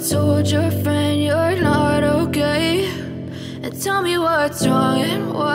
told your friend you're not okay, and tell me what's wrong and why